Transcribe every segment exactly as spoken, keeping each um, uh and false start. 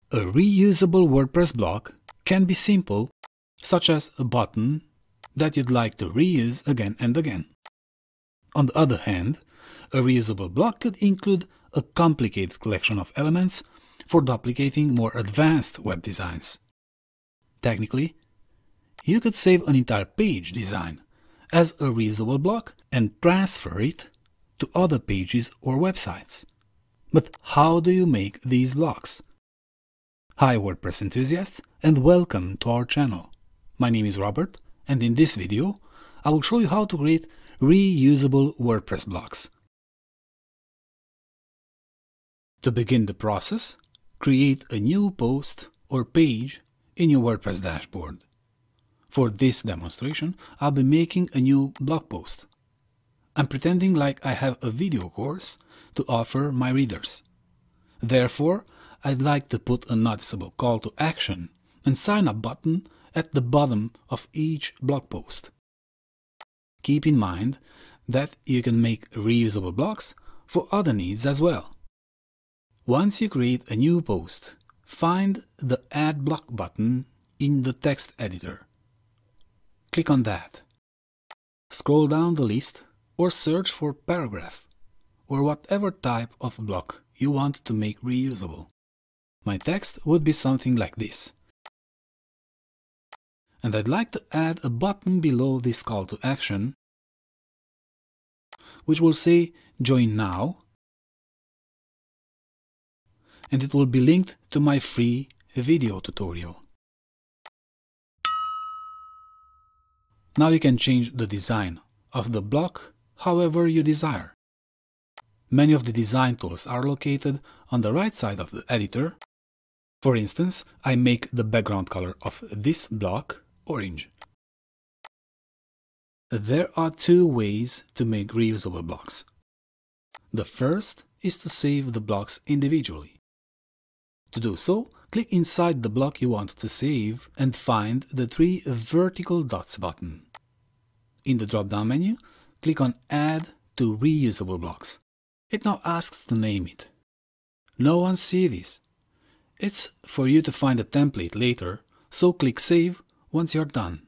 A reusable WordPress block can be simple, such as a button that you'd like to reuse again and again. On the other hand, a reusable block could include a complicated collection of elements for duplicating more advanced web designs. Technically, you could save an entire page design as a reusable block and transfer it to other pages or websites. But how do you make these blocks? Hi WordPress enthusiasts, and welcome to our channel. My name is Robert, and in this video I will show you how to create reusable WordPress blocks. To begin the process, create a new post or page in your WordPress dashboard. For this demonstration, I'll be making a new blog post. I'm pretending like I have a video course to offer my readers. Therefore, I'd like to put a noticeable call to action and sign up button at the bottom of each blog post. Keep in mind that you can make reusable blocks for other needs as well. Once you create a new post, find the Add Block button in the text editor. Click on that. Scroll down the list or search for paragraph or whatever type of block you want to make reusable. My text would be something like this. And I'd like to add a button below this call to action, which will say Join Now, and it will be linked to my free video tutorial. Now you can change the design of the block however you desire. Many of the design tools are located on the right side of the editor. For instance, I make the background color of this block orange. There are two ways to make reusable blocks. The first is to save the blocks individually. To do so, click inside the block you want to save and find the three vertical dots button. In the drop-down menu, click on Add to Reusable Blocks. It now asks to name it. No one sees this. It's for you to find a template later, so click Save once you're done.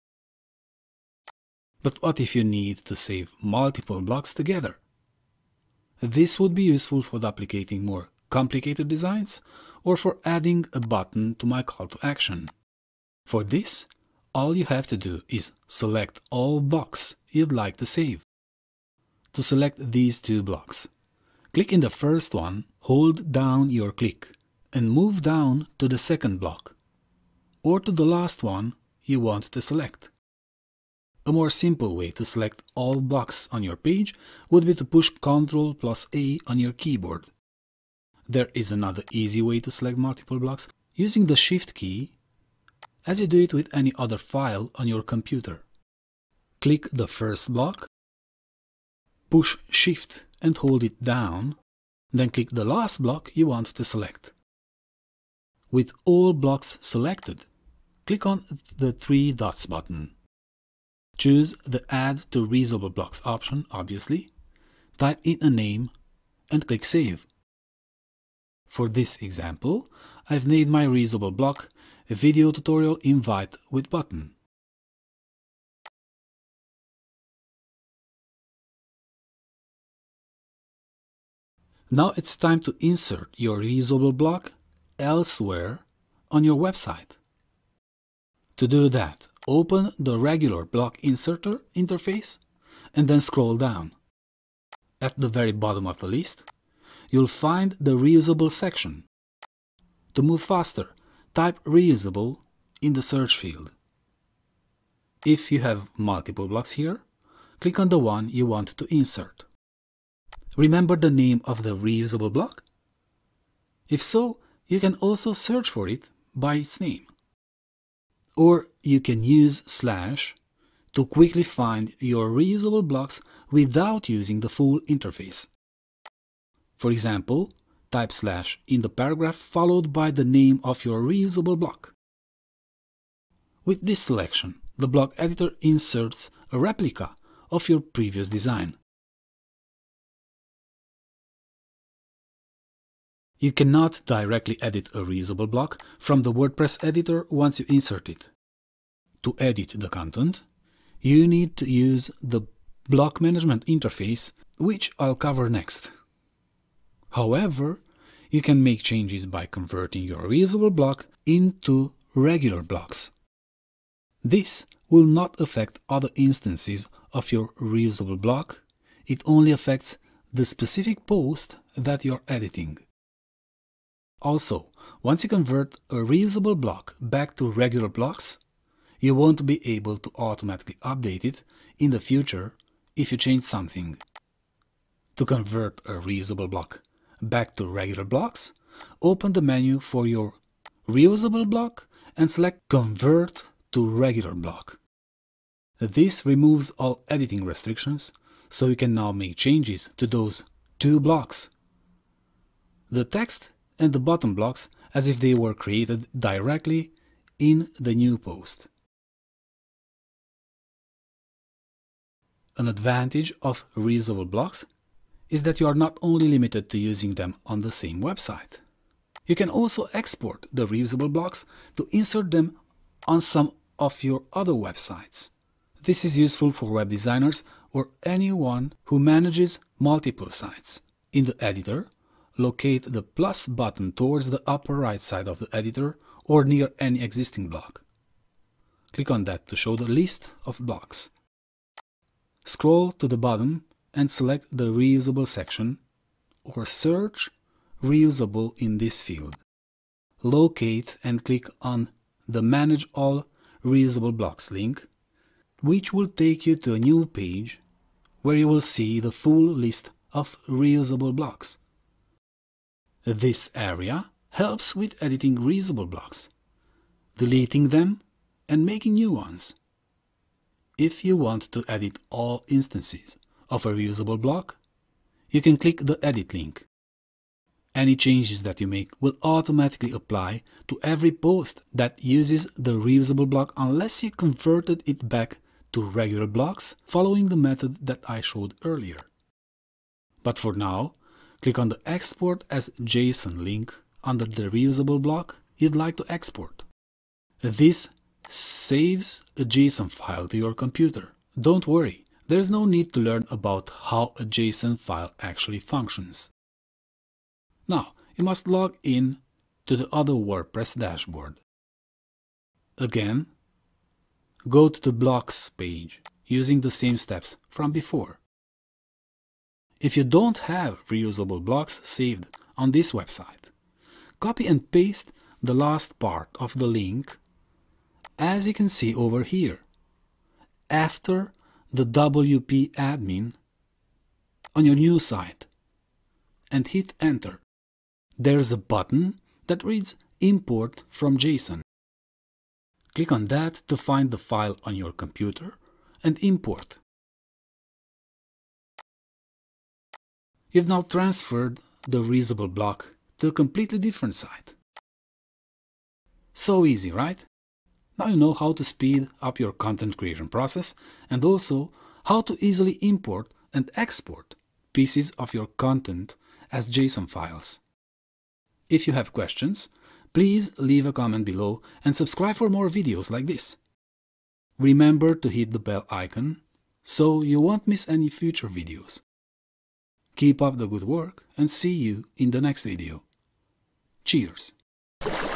But what if you need to save multiple blocks together? This would be useful for duplicating more complicated designs or for adding a button to my call to action. For this, all you have to do is select all blocks you'd like to save. To select these two blocks, click in the first one, hold down your click, and move down to the second block, or to the last one you want to select. A more simple way to select all blocks on your page would be to push control plus A on your keyboard. There is another easy way to select multiple blocks using the Shift key, as you do it with any other file on your computer. Click the first block, push Shift and hold it down, then click the last block you want to select. With all blocks selected, click on the three dots button. Choose the Add to Reusable Blocks option, obviously, type in a name and click Save. For this example, I've named my reusable block a video tutorial invite with button. Now it's time to insert your reusable block elsewhere on your website. To do that, open the regular block inserter interface and then scroll down. At the very bottom of the list, you'll find the reusable section. To move faster, type reusable in the search field. If you have multiple blocks here, click on the one you want to insert. Remember the name of the reusable block? If so, you can also search for it by its name. Or you can use slash to quickly find your reusable blocks without using the full interface. For example, type slash in the paragraph followed by the name of your reusable block. With this selection, the block editor inserts a replica of your previous design. You cannot directly edit a reusable block from the WordPress editor once you insert it. To edit the content, you need to use the block management interface, which I'll cover next. However, you can make changes by converting your reusable block into regular blocks. This will not affect other instances of your reusable block. It only affects the specific post that you're editing. Also, once you convert a reusable block back to regular blocks, you won't be able to automatically update it in the future if you change something. To convert a reusable block back to regular blocks, open the menu for your reusable block and select Convert to Regular Block. This removes all editing restrictions, so you can now make changes to those two blocks. The text and the bottom blocks as if they were created directly in the new post. An advantage of reusable blocks is that you are not only limited to using them on the same website. You can also export the reusable blocks to insert them on some of your other websites. This is useful for web designers or anyone who manages multiple sites. In the editor, locate the plus button towards the upper right side of the editor or near any existing block. Click on that to show the list of blocks. Scroll to the bottom and select the Reusable section or search Reusable in this field. Locate and click on the Manage All Reusable Blocks link, which will take you to a new page where you will see the full list of reusable blocks. This area helps with editing reusable blocks, deleting them and making new ones. If you want to edit all instances of a reusable block, you can click the Edit link. Any changes that you make will automatically apply to every post that uses the reusable block unless you converted it back to regular blocks following the method that I showed earlier. But for now, click on the Export as JSON link under the reusable block you'd like to export. This saves a JSON file to your computer. Don't worry, there's no need to learn about how a JSON file actually functions. Now, you must log in to the other WordPress dashboard. Again, go to the blocks page using the same steps from before. If you don't have reusable blocks saved on this website, copy and paste the last part of the link, as you can see over here, after the W P admin on your new site, and hit enter. There's a button that reads Import from JSON. Click on that to find the file on your computer and import. You've now transferred the reusable block to a completely different site. So easy, right? Now you know how to speed up your content creation process and also how to easily import and export pieces of your content as JSON files. If you have questions, please leave a comment below and subscribe for more videos like this. Remember to hit the bell icon so you won't miss any future videos. Keep up the good work and see you in the next video. Cheers!